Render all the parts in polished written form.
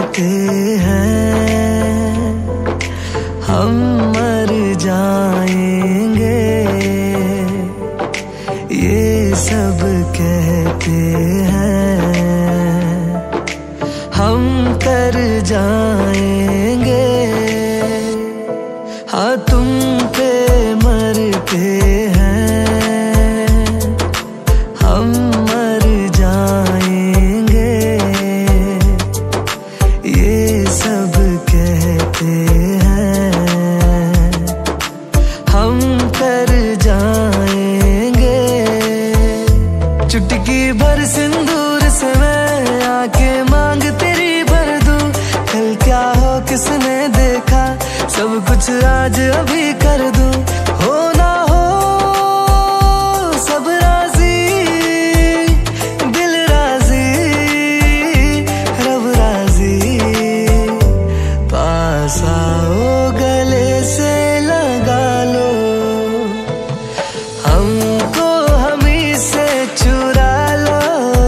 कहते हैं हम मर जाएंगे, ये सब कहते हैं हम कर जाएंगे। हाँ तुम पे मरते हैं हम मर जाएंगे, ये सब कहते हैं हम कर जाएंगे। चुटकी भर सिंदूर से मैं आके मांग तेरी भर दूं, कल क्या हो किसने देखा, सब कुछ आज अभी कर दूं। हो ना हो सब राजी, दिल राजी, रब राजी, पास आओ गले से लगा लो, हमको हमी से चुरा लो,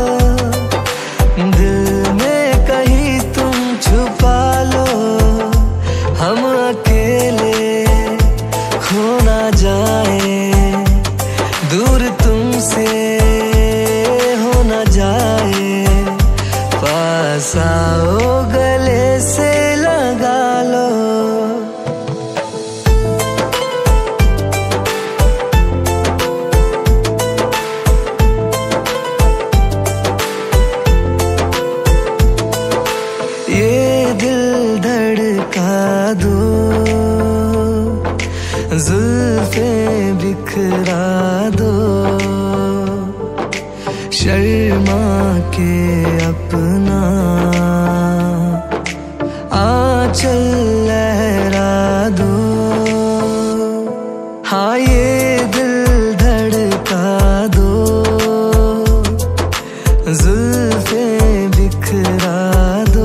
दिल में कहीं तुम छुपा लो, हम अकेले खो ना जाए, दूर तुमसे हो ना जाए, पास आओ गले से लगा लो। ये दिल धड़का दो, जुल्फे बिखरा दो, शर्मा के अपना आंचल लहरा दो। हाँ ये दिल धड़का दो, जुल्फे बिखरा दो,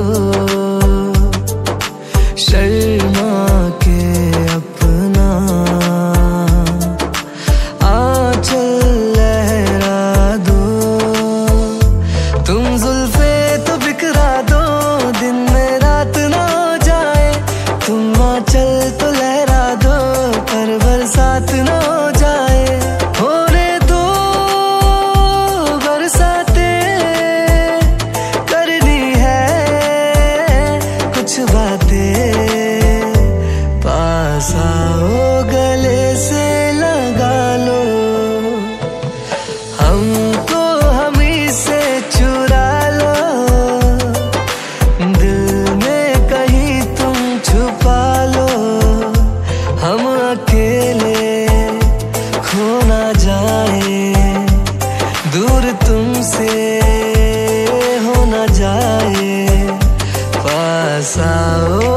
शर्मा के अपना आंचल लहरा दो। तुम जुल्फे तो बिखरा दो, दिन में रात ना हो जाए, तुम आंचल तो लहरा दो, पर बरसात ना हो जाए। होने दो बरसाते, करनी है कुछ बातें, पास आओ गले से लगा लो, हमको हमी से चुरा लो, दिल में कहीं तुम छुपा लो, हम अकेले खो ना जाए, दूर तुमसे हो ना जाए, पास आओ